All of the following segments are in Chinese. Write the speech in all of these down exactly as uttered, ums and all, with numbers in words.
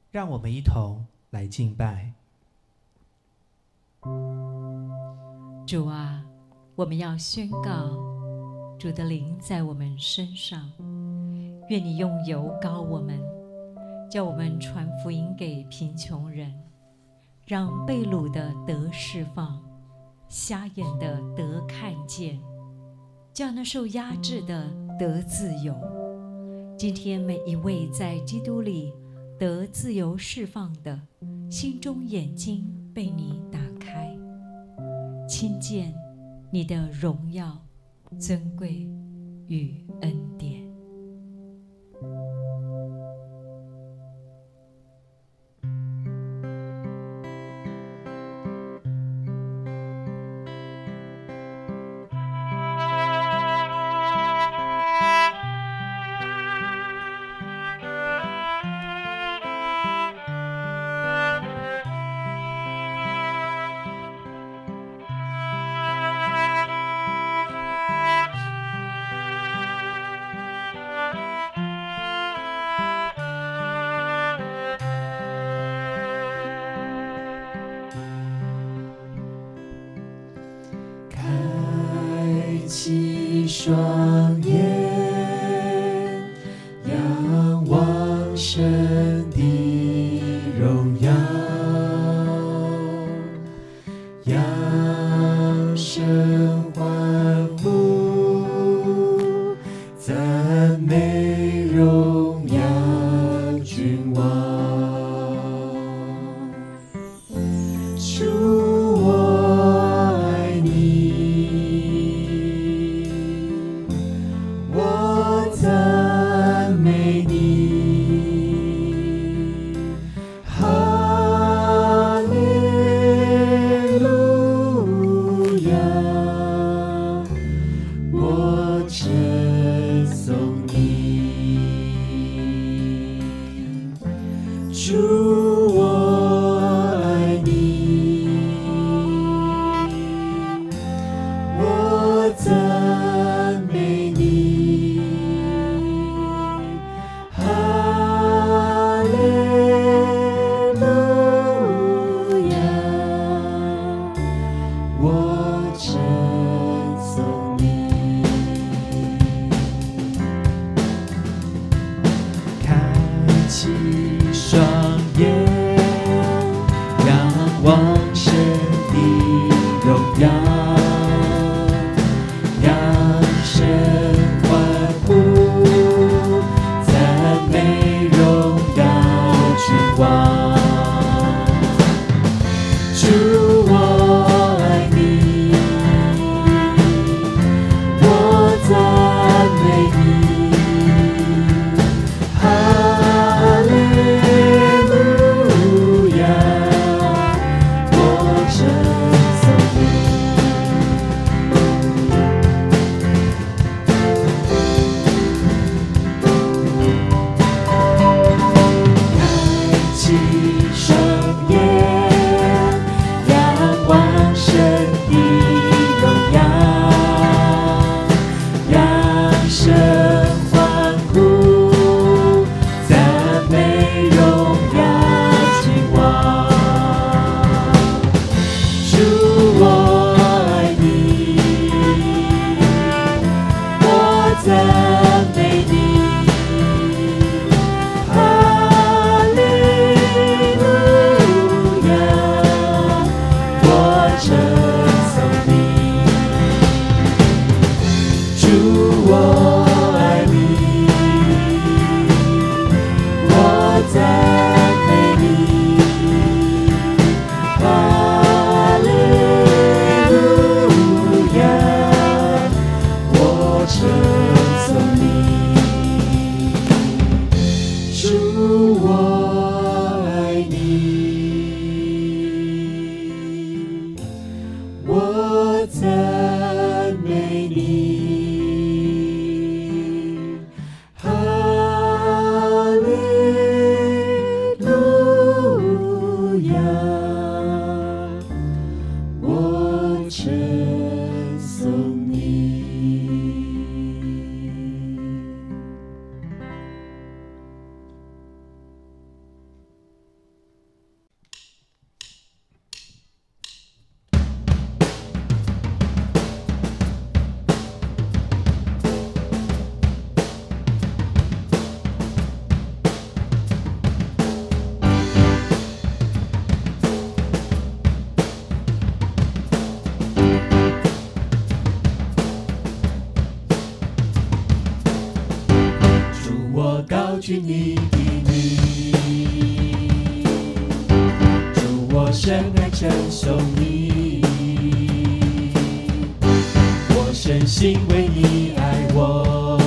让我们一同来敬拜。 主啊，我们要宣告主的灵在我们身上，愿你用油膏我们，叫我们传福音给贫穷人，让被掳的得释放，瞎眼的得看见，叫那受压制的得自由。今天每一位在基督里得自由释放的，心中眼睛被你打开，亲见你的荣耀、尊贵与恩典。 起双眼，仰望神的荣耀，扬声欢呼，赞美荣耀君王。主，我爱你，我赞美你，哈利路亚，我称颂你。主，我爱你，我赞美你，哈利路亚，我称颂你。开启双眼，仰望神的荣耀，扬声欢呼，赞美荣耀君王。主，我爱你，我赞美你，哈利高举你的名，主我深爱称颂你，我深信为你爱我，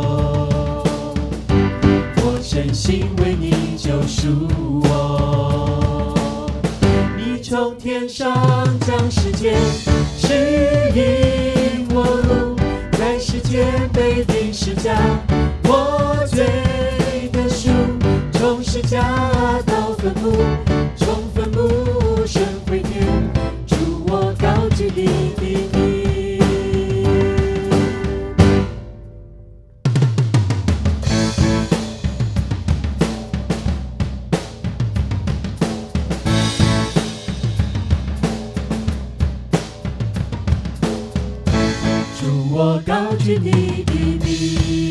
我深信为你救赎我，你从天上将世界指引我路，在世间被钉十架，我罪的赎，从十架到坟墓，从坟墓升回天，主我高举你的名。主我高举你的名，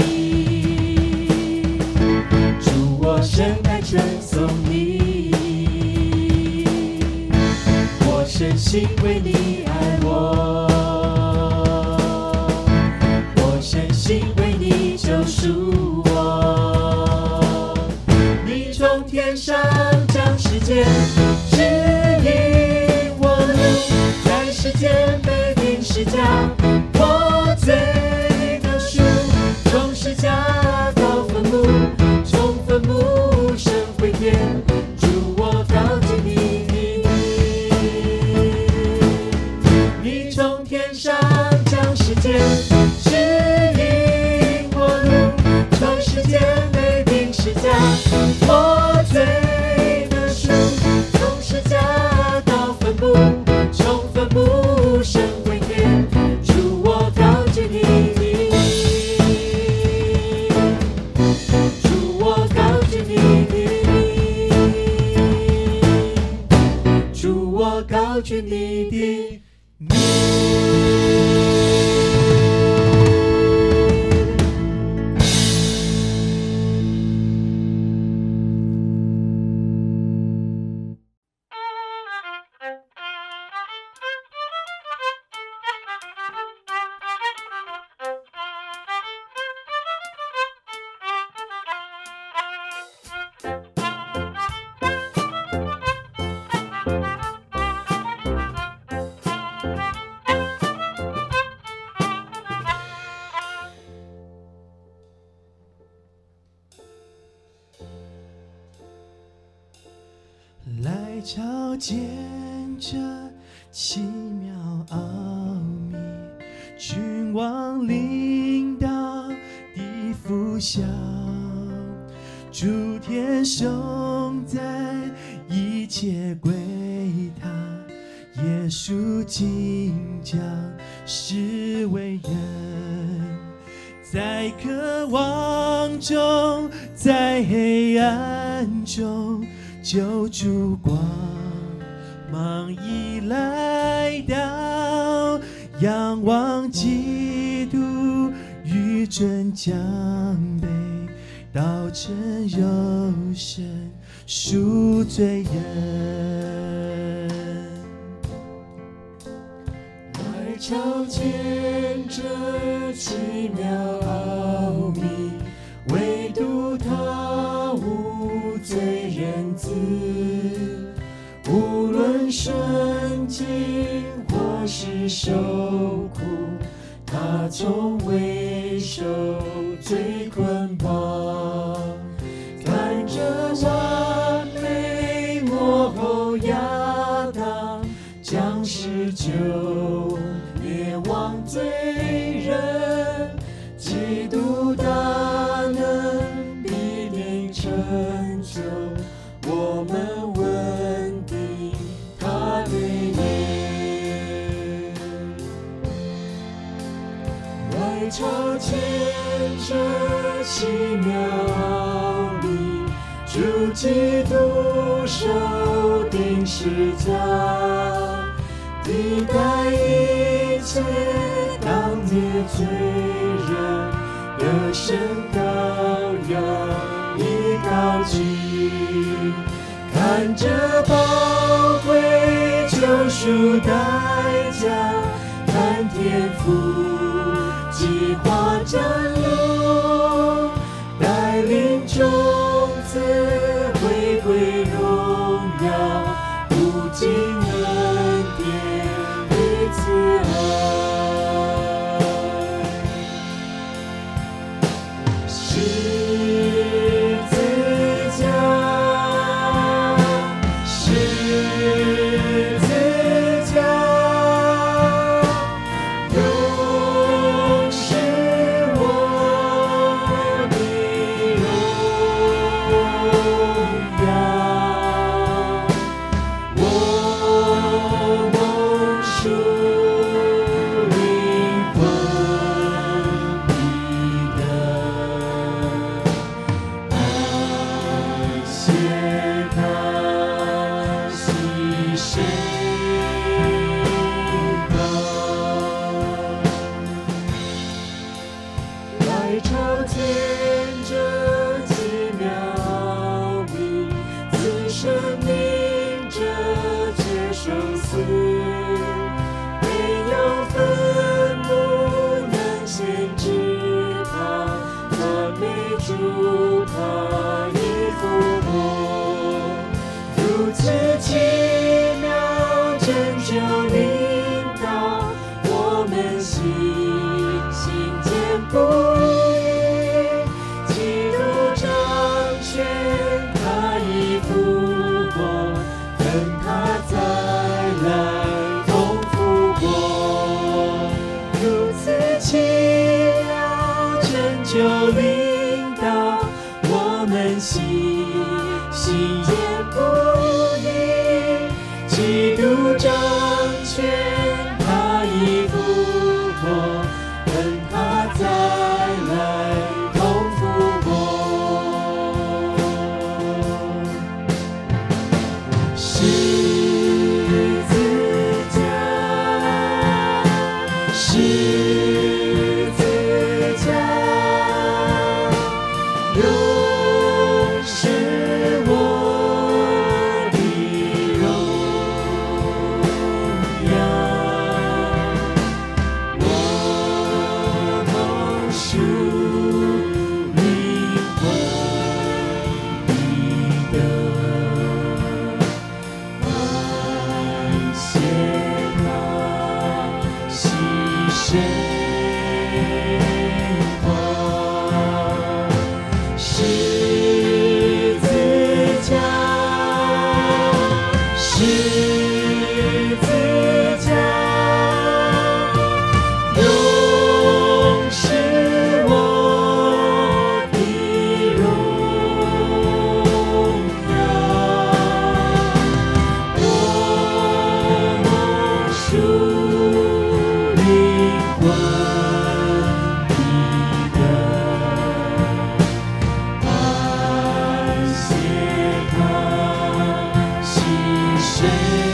主我深爱称颂你，我深信为你爱我，我深信为你救赎我，你从天上将世界指引我路，在世间被钉十架，我罪的赎，从十架到坟墓，从坟墓升回天，主我高举你的名，你从天上将世界指引我路，从世间被钉十架，我罪的赎，从十架到坟墓，从坟墓升回天，主我高举你的名，主我高举你的名，主我高举你的名。 来朝见这奇妙奥秘，君王领导的拂晓，诸天颂赞，一切归他，耶稣竟将世为人，在渴望中，在黑暗中，救主光芒已来到，仰望基督愚蠢将被道成肉身赎罪人， 来朝见这奇妙奥秘，唯独他无罪人子，无论顺境或是受苦，他从未受罪捆绑，看着完美幕后亚当，将世救灭亡罪人，基督大能必定成就我们稳定他的眼，来朝见这奇妙奥秘，主基督受钉十架，替代一切当灭罪人，得胜羔羊已高举，看着宝贵救赎代价，看天父计划展露，带领灵种子回归荣耀，不尽恩典与慈爱。十字架，十字架，永是我的荣耀。我蒙属灵魂的爱，谢他牺牲来朝见这奇妙名，此生命这却生死，没有坟墓能限制他，赞美主他已复活，如此奇妙拯救领导我们心，心坚不移，基督掌权他已复活，等他再来同复活，如此奇妙拯救领导我们心，心坚不移，基督掌权他已复活，等他再来同复活。十字架，十字架，永是我的荣耀。我蒙属灵魂的爱，谢他牺牲他。十字架，十字架，永是我的荣耀。我蒙属灵魂的爱，谢他牺牲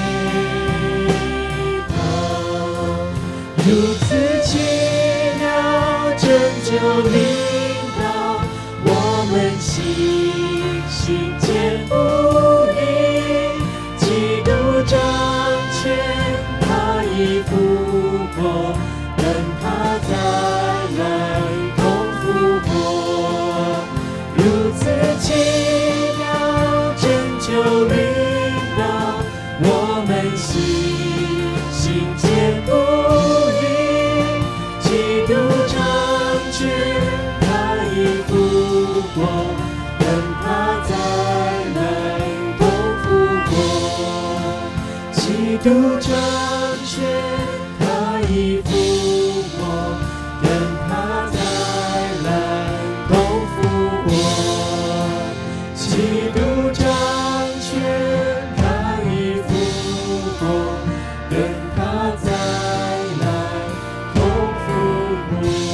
他，如此奇妙拯救领导我们心，心坚不移，基督掌权他已复活，等他再来同复活，如此奇妙拯救领导我们心，心坚不移，基督掌权他已复活，等他再来同复活，基督掌权他已复活，等他再来同复活，基督掌权他已复活，等他再来同复活。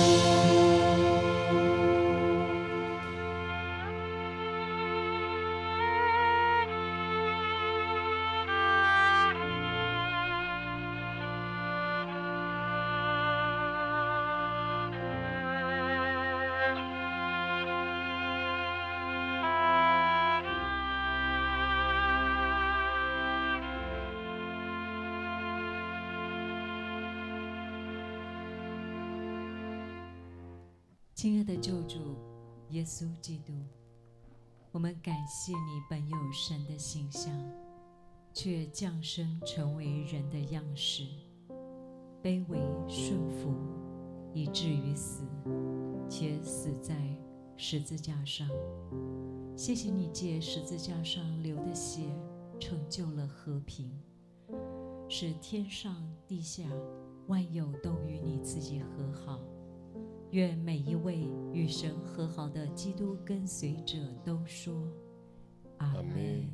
亲爱的救主耶稣基督，我们感谢你本有神的形象，却降生成为人的样式，卑微顺服，以至于死，且死在十字架上。谢谢你借十字架上流的血，成就了和平，使天上地下万有都与你自己和好。愿每一位与神和好的基督跟随者都说阿们。